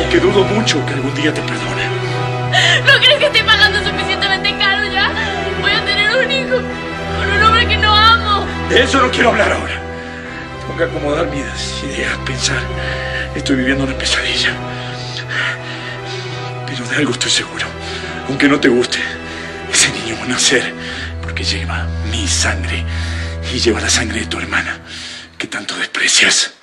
aunque dudo mucho que algún día te perdone. ¿No crees que estoy pagando suficientemente caro ya? Voy a tener un hijo con un hombre que no amo. De eso no quiero hablar ahora. Tengo que acomodar mis ideas, pensar. Estoy viviendo una pesadilla. Pero de algo estoy seguro. Aunque no te guste, ese niño va a nacer porque lleva mi sangre y lleva la sangre de tu hermana, que tanto desprecias.